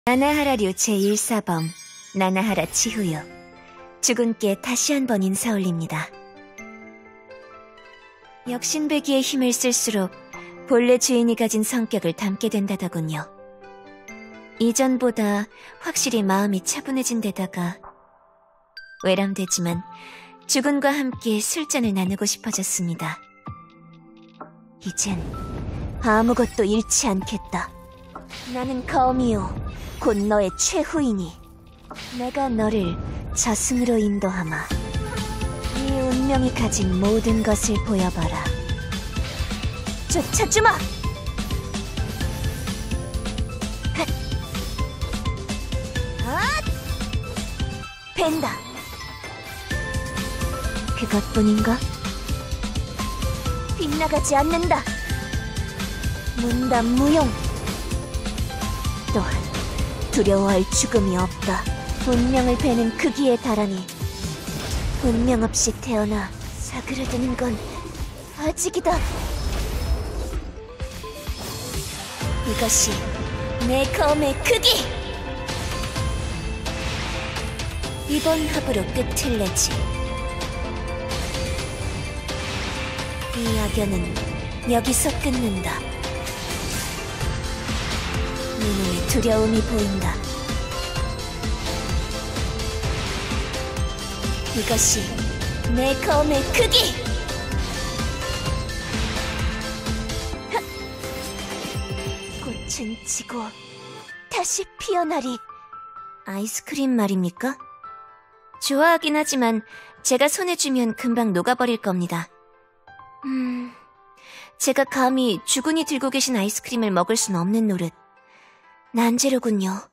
나나하라류 제1사범 나나하라 치후요. 주군께 다시 한번 인사 올립니다. 역신배기의 힘을 쓸수록 본래 주인이 가진 성격을 담게 된다더군요. 이전보다 확실히 마음이 차분해진 데다가 외람되지만 주군과 함께 술잔을 나누고 싶어졌습니다. 이젠 아무것도 잃지 않겠다. 나는 거미요, 곧 너의 최후이니 내가 너를 저승으로 인도하마. 네 운명이 가진 모든 것을 보여봐라. 쫓아주마! 벤다! 그것뿐인가? 빗나가지 않는다! 문담무용! 또한 두려워할 죽음이 없다. 운명을 베는 크기에 달하니 운명 없이 태어나 사그라드는 건 아직이다. 이것이 내 검의 크기! 이번 합으로 끝을 내지. 이 악연은 여기서 끊는다. 네 눈에 두려움이 보인다. 이것이 내 검의 크기! 꽃은 지고 다시 피어나리. 아이스크림 말입니까? 좋아하긴 하지만 제가 손에 쥐면 금방 녹아버릴 겁니다. 제가 감히 주군이 들고 계신 아이스크림을 먹을 순 없는 노릇. 난제로군요.